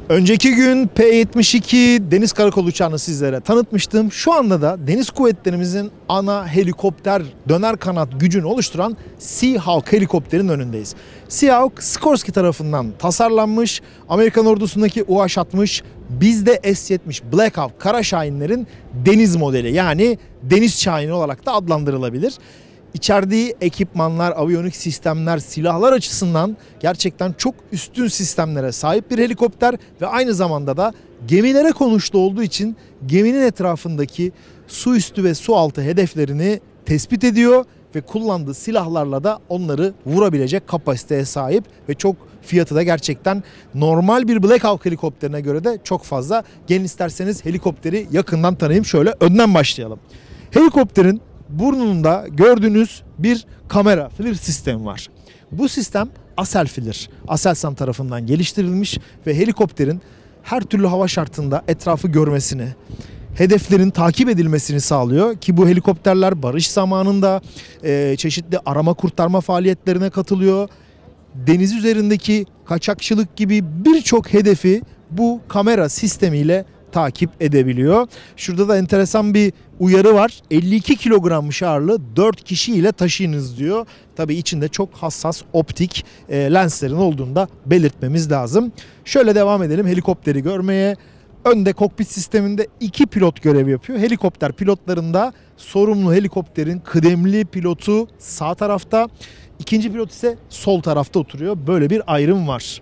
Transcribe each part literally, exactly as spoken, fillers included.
Önceki gün P yetmiş iki Deniz Karakolu uçağını sizlere tanıtmıştım. Şu anda da Deniz Kuvvetlerimizin ana helikopter döner kanat gücünü oluşturan Seahawk helikopterin önündeyiz. Seahawk, Sikorsky tarafından tasarlanmış, Amerikan ordusundaki U H altmış, bizde S yetmiş Black Hawk kara şahinlerin deniz modeli, yani deniz şahini olarak da adlandırılabilir. İçerdiği ekipmanlar, aviyonik sistemler, silahlar açısından gerçekten çok üstün sistemlere sahip bir helikopter ve aynı zamanda da gemilere konuşlu olduğu için geminin etrafındaki su üstü ve su altı hedeflerini tespit ediyor ve kullandığı silahlarla da onları vurabilecek kapasiteye sahip ve çok fiyatı da gerçekten normal bir Black Hawk helikopterine göre de çok fazla. Gelin isterseniz helikopteri yakından tanıyayım. Şöyle önden başlayalım. Helikopterin burnunda gördüğünüz bir kamera, FLIR sistemi var. Bu sistem Aselflir, Aselsan tarafından geliştirilmiş ve helikopterin her türlü hava şartında etrafı görmesini, hedeflerin takip edilmesini sağlıyor ki bu helikopterler barış zamanında e, çeşitli arama kurtarma faaliyetlerine katılıyor. Deniz üzerindeki kaçakçılık gibi birçok hedefi bu kamera sistemiyle takip edebiliyor. Şurada da enteresan bir uyarı var. elli iki kilogrammış ağırlığı, dört kişiyle taşıyınız diyor. Tabii içinde çok hassas optik e, lenslerin olduğunu da belirtmemiz lazım. Şöyle devam edelim helikopteri görmeye. Önde kokpit sisteminde iki pilot görev yapıyor. Helikopter pilotlarında sorumlu helikopterin kıdemli pilotu sağ tarafta, ikinci pilot ise sol tarafta oturuyor. Böyle bir ayrım var.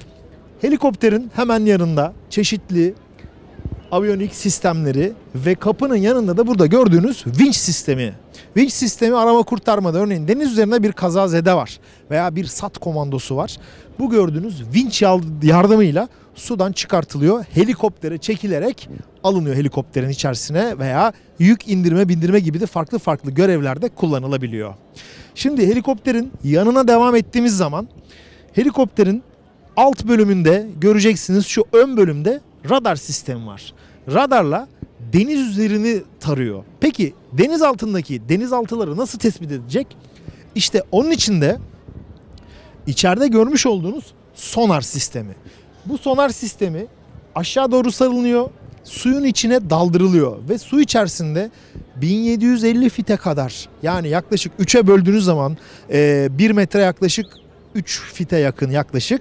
Helikopterin hemen yanında çeşitli aviyonik sistemleri ve kapının yanında da burada gördüğünüz vinç sistemi. Vinç sistemi arama kurtarmada, örneğin deniz üzerinde bir kazazede var veya bir SAT komandosu var. Bu gördüğünüz vinç yardımıyla sudan çıkartılıyor. Helikoptere çekilerek alınıyor helikopterin içerisine veya yük indirme bindirme gibi de farklı farklı görevlerde kullanılabiliyor. Şimdi helikopterin yanına devam ettiğimiz zaman helikopterin alt bölümünde göreceksiniz, şu ön bölümde radar sistemi var. Radarla deniz üzerini tarıyor. Peki deniz altındaki denizaltıları nasıl tespit edecek? İşte onun için de içeride görmüş olduğunuz sonar sistemi. Bu sonar sistemi aşağı doğru sarılıyor, suyun içine daldırılıyor ve su içerisinde bin yedi yüz elli fite kadar, yani yaklaşık üçe böldüğünüz zaman bir metre yaklaşık üç fite yakın yaklaşık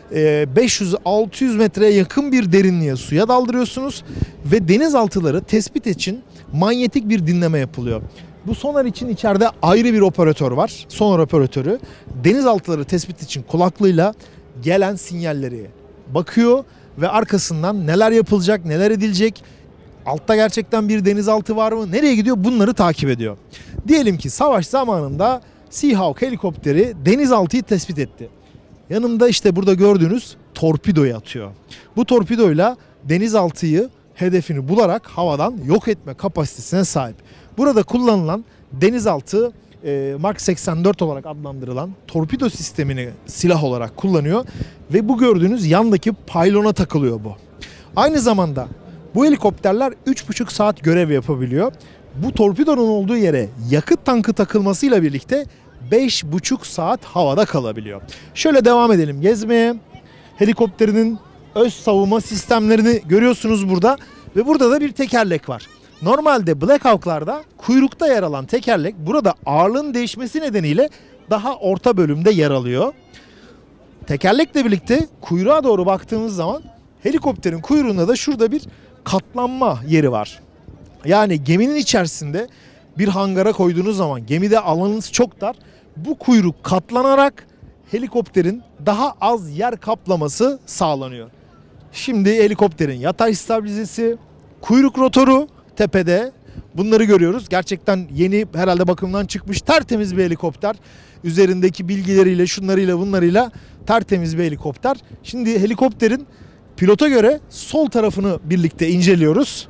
beş yüz altı yüz metreye yakın bir derinliğe suya daldırıyorsunuz ve denizaltıları tespit için manyetik bir dinleme yapılıyor. Bu sonar için içeride ayrı bir operatör var. Sonar operatörü denizaltıları tespit için kulaklığıyla gelen sinyalleri bakıyor ve arkasından neler yapılacak, neler edilecek, altta gerçekten bir denizaltı var mı, nereye gidiyor, bunları takip ediyor. Diyelim ki savaş zamanında Seahawk helikopteri denizaltıyı tespit etti. Yanımda işte burada gördüğünüz torpidoyu atıyor. Bu torpidoyla denizaltıyı hedefini bularak havadan yok etme kapasitesine sahip. Burada kullanılan denizaltı e, Mark seksen dört olarak adlandırılan torpido sistemini silah olarak kullanıyor ve bu gördüğünüz yandaki paylona takılıyor bu. Aynı zamanda bu helikopterler üç buçuk saat görev yapabiliyor. Bu torpidonun olduğu yere yakıt tankı takılmasıyla birlikte beş buçuk saat havada kalabiliyor. Şöyle devam edelim gezmeye. Helikopterinin öz savunma sistemlerini görüyorsunuz burada ve burada da bir tekerlek var. Normalde Black Hawk'larda kuyrukta yer alan tekerlek burada ağırlığın değişmesi nedeniyle daha orta bölümde yer alıyor. Tekerlekle birlikte kuyruğa doğru baktığımız zaman helikopterin kuyruğunda da şurada bir katlanma yeri var. Yani geminin içerisinde bir hangara koyduğunuz zaman gemide alanınız çok dar. Bu kuyruk katlanarak helikopterin daha az yer kaplaması sağlanıyor. Şimdi helikopterin yatay stabilizesi, kuyruk rotoru tepede, bunları görüyoruz. Gerçekten yeni, herhalde bakımdan çıkmış tertemiz bir helikopter. Üzerindeki bilgileriyle, şunlarıyla bunlarıyla tertemiz bir helikopter. Şimdi helikopterin pilota göre sol tarafını birlikte inceliyoruz.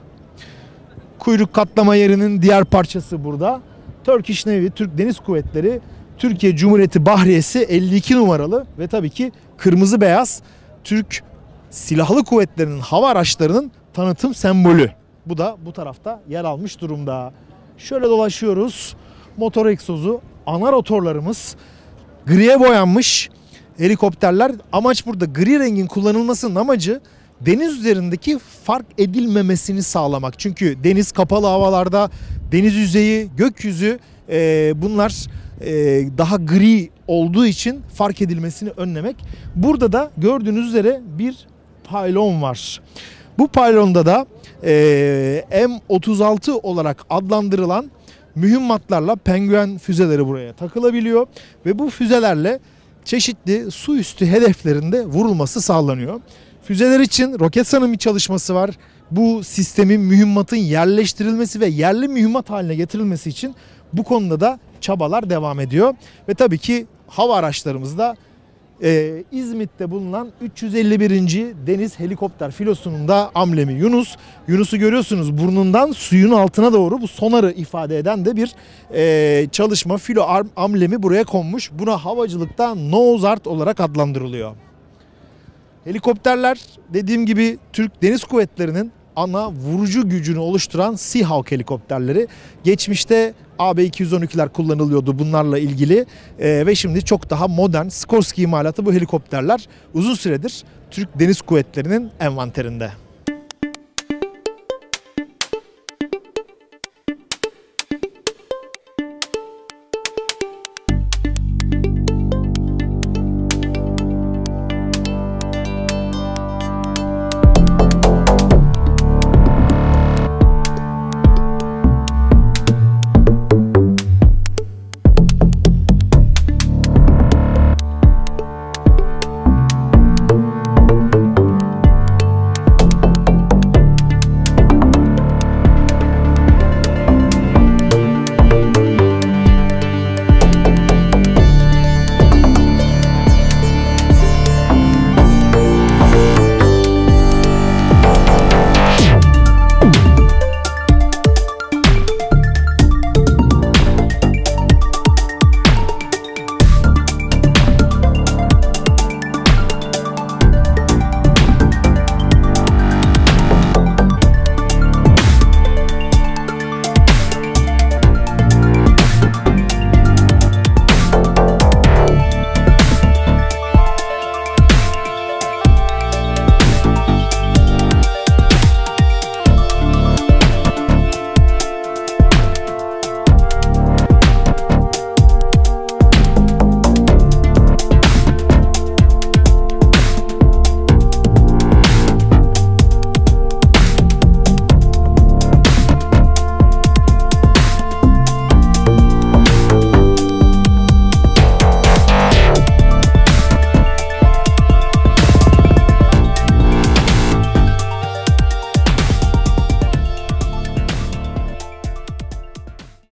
Kuyruk katlama yerinin diğer parçası burada. Turkish Navy, Türk Deniz Kuvvetleri, Türkiye Cumhuriyeti Bahriyesi elli iki numaralı ve tabii ki kırmızı beyaz Türk Silahlı Kuvvetleri'nin hava araçlarının tanıtım sembolü. Bu da bu tarafta yer almış durumda. Şöyle dolaşıyoruz. Motor egzozu, ana rotorlarımız griye boyanmış helikopterler. Amaç burada gri rengin kullanılmasının amacı deniz üzerindeki fark edilmemesini sağlamak. Çünkü deniz kapalı havalarda, deniz yüzeyi, gökyüzü e, bunlar e, daha gri olduğu için fark edilmesini önlemek. Burada da gördüğünüz üzere bir paylon var. Bu paylonda da e, M otuz altı olarak adlandırılan mühimmatlarla penguen füzeleri buraya takılabiliyor ve bu füzelerle çeşitli su üstü hedeflerinde vurulması sağlanıyor. Füzeler için Roketsan'ın bir çalışması var. Bu sistemin, mühimmatın yerleştirilmesi ve yerli mühimmat haline getirilmesi için bu konuda da çabalar devam ediyor. Ve tabii ki hava araçlarımız da Ee, İzmit'te bulunan üç yüz elli birinci Deniz Helikopter Filosu'nun da amblemi Yunus. Yunus'u görüyorsunuz, burnundan suyun altına doğru bu sonarı ifade eden de bir e, çalışma, filo amblemi buraya konmuş. Buna havacılıkta nose art olarak adlandırılıyor. Helikopterler dediğim gibi Türk Deniz Kuvvetleri'nin ana vurucu gücünü oluşturan Seahawk helikopterleri. Geçmişte A B iki yüz on ikiler kullanılıyordu bunlarla ilgili ee, ve şimdi çok daha modern Sikorsky imalatı bu helikopterler uzun süredir Türk Deniz Kuvvetleri'nin envanterinde.